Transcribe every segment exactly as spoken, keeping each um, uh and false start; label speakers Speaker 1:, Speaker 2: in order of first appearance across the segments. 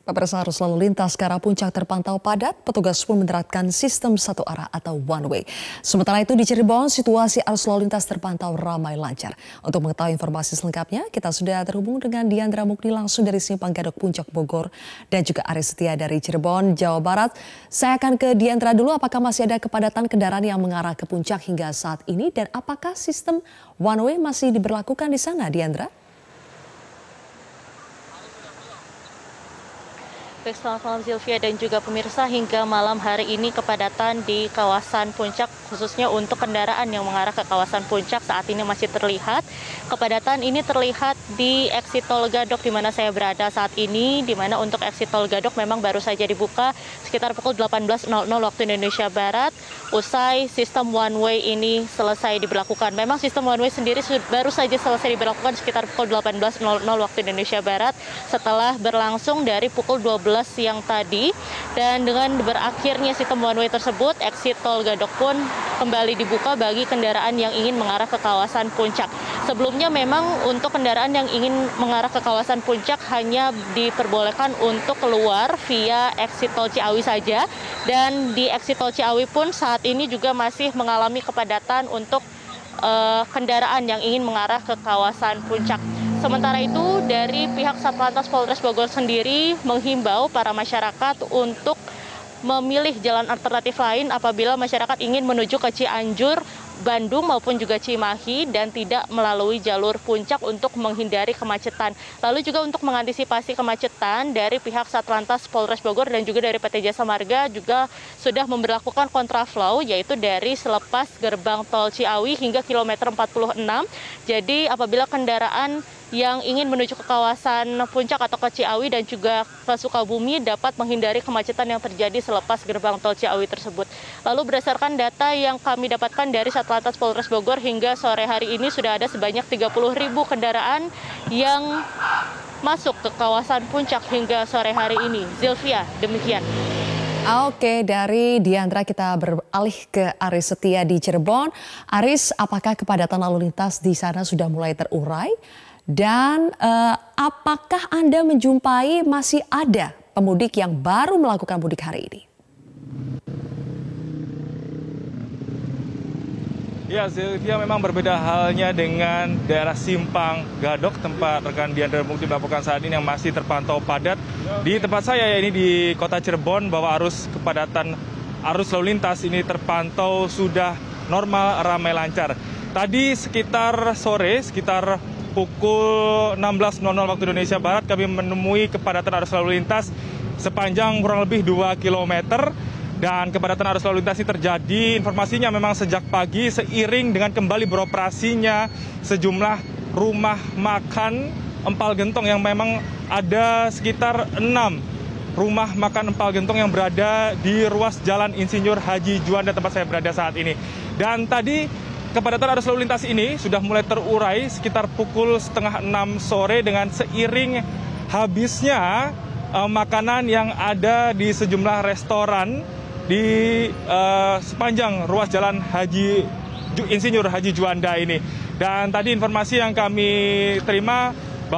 Speaker 1: Pemirsa, arus lalu lintas ke arah puncak terpantau padat, petugas pun menerapkan sistem satu arah atau one way. Sementara itu di Cirebon, situasi arus lalu lintas terpantau ramai lancar. Untuk mengetahui informasi selengkapnya, kita sudah terhubung dengan Diandra Mukni langsung dari Simpang Gadok Puncak Bogor dan juga Aris Setia dari Cirebon, Jawa Barat. Saya akan ke Diandra dulu, apakah masih ada kepadatan kendaraan yang mengarah ke puncak hingga saat ini dan apakah sistem one way masih diberlakukan di sana, Diandra?
Speaker 2: Baik, selamat malam Zilvia dan juga pemirsa. Hingga malam hari ini kepadatan di kawasan puncak khususnya untuk kendaraan yang mengarah ke kawasan puncak saat ini masih terlihat. Kepadatan ini terlihat di exit tol Gadok di mana saya berada saat ini, di mana untuk exit tol Gadok memang baru saja dibuka sekitar pukul delapan belas waktu Indonesia Barat usai sistem one way ini selesai diberlakukan. Memang sistem one way sendiri baru saja selesai diberlakukan sekitar pukul delapan belas waktu Indonesia Barat setelah berlangsung dari pukul dua belas siang tadi, dan dengan berakhirnya sistem one way tersebut, exit tol Gadok pun kembali dibuka bagi kendaraan yang ingin mengarah ke kawasan puncak. Sebelumnya memang untuk kendaraan yang ingin mengarah ke kawasan puncak hanya diperbolehkan untuk keluar via exit tol Ciawi saja, dan di exit tol Ciawi pun saat ini juga masih mengalami kepadatan untuk uh, kendaraan yang ingin mengarah ke kawasan puncak. Sementara itu, dari pihak Satlantas Polres Bogor sendiri menghimbau para masyarakat untuk memilih jalan alternatif lain apabila masyarakat ingin menuju ke Cianjur, Bandung maupun juga Cimahi dan tidak melalui jalur puncak untuk menghindari kemacetan. Lalu juga untuk mengantisipasi kemacetan, dari pihak Satlantas Polres Bogor dan juga dari P T Jasa Marga juga sudah memberlakukan kontraflow, yaitu dari selepas gerbang tol Ciawi hingga kilometer empat puluh enam. Jadi apabila kendaraan yang ingin menuju ke kawasan puncak atau ke Ciawi dan juga ke Sukabumi dapat menghindari kemacetan yang terjadi selepas gerbang tol Ciawi tersebut. Lalu berdasarkan data yang kami dapatkan dari Satlantas Polres Bogor hingga sore hari ini sudah ada sebanyak tiga puluh ribu kendaraan yang masuk ke kawasan puncak hingga sore hari ini. Zilvia, demikian.
Speaker 1: Oke, dari Diandra kita beralih ke Aris Setia di Cirebon. Aris, apakah kepadatan lalu lintas di sana sudah mulai terurai? Dan eh, apakah Anda menjumpai masih ada pemudik yang baru melakukan mudik hari ini?
Speaker 3: Ya, Sylvia, memang berbeda halnya dengan daerah Simpang Gadok, tempat rekan Diandra Mukni melakukan saat ini yang masih terpantau padat. Di tempat saya, ya ini di kota Cirebon, bahwa arus kepadatan arus lalu lintas ini terpantau sudah normal, ramai lancar. Tadi sekitar sore, sekitar pukul enam belas waktu Indonesia Barat, kami menemui kepadatan arus lalu lintas sepanjang kurang lebih dua kilometer. Dan kepadatan arus lalu lintas ini terjadi, informasinya memang sejak pagi seiring dengan kembali beroperasinya sejumlah rumah makan empal gentong yang memang ada sekitar enam rumah makan empal gentong yang berada di ruas Jalan Insinyur Haji Juanda tempat saya berada saat ini. Dan tadi kepadatan arus lalu lintas ini sudah mulai terurai sekitar pukul setengah enam sore dengan seiring habisnya uh, makanan yang ada di sejumlah restoran di uh, sepanjang ruas Jalan Haji Insinyur Haji Juanda ini. Dan tadi informasi yang kami terima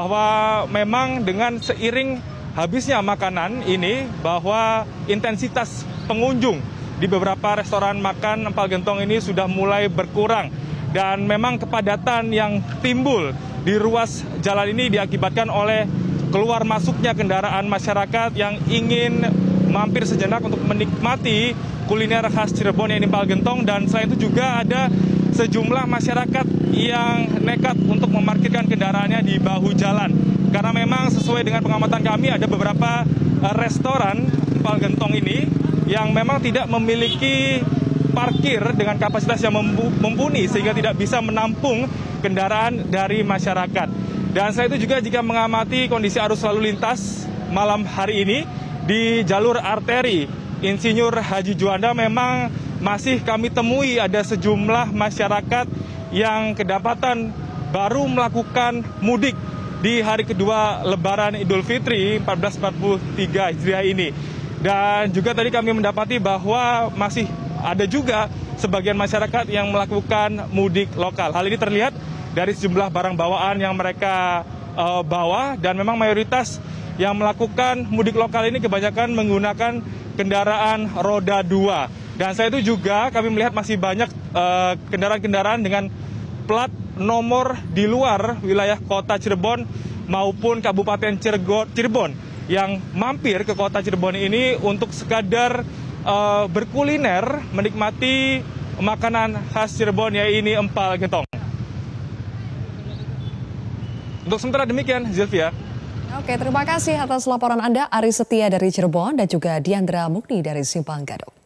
Speaker 3: bahwa memang dengan seiring habisnya makanan ini, bahwa intensitas pengunjung di beberapa restoran makan empal gentong ini sudah mulai berkurang. Dan memang kepadatan yang timbul di ruas jalan ini diakibatkan oleh keluar masuknya kendaraan masyarakat yang ingin mampir sejenak untuk menikmati kuliner khas Cirebon yang empal gentong. Dan selain itu juga ada sejumlah masyarakat yang nekat untuk memarkirkan kendaraannya di bahu jalan. Karena memang sesuai dengan pengamatan kami ada beberapa restoran empal gentong ini yang memang tidak memiliki parkir dengan kapasitas yang mumpuni sehingga tidak bisa menampung kendaraan dari masyarakat. Dan selain itu juga jika mengamati kondisi arus lalu lintas malam hari ini di jalur arteri Insinyur Haji Juanda, memang masih kami temui ada sejumlah masyarakat yang kedapatan baru melakukan mudik di hari kedua Lebaran Idul Fitri seribu empat ratus empat puluh tiga Hijriah ini. Dan juga tadi kami mendapati bahwa masih ada juga sebagian masyarakat yang melakukan mudik lokal. Hal ini terlihat dari sejumlah barang bawaan yang mereka uh, bawa, dan memang mayoritas yang melakukan mudik lokal ini kebanyakan menggunakan kendaraan roda dua. Dan saya itu juga kami melihat masih banyak uh, kendaraan-kendaraan dengan plat nomor di luar wilayah kota Cirebon maupun Kabupaten Cirebon yang mampir ke kota Cirebon ini untuk sekadar uh, berkuliner, menikmati makanan khas Cirebon, yaitu empal gentong. Untuk sementara demikian, Zilvia.
Speaker 1: Oke, terima kasih atas laporan Anda, Ari Setia dari Cirebon dan juga Diandra Mukni dari Simpang Gadok.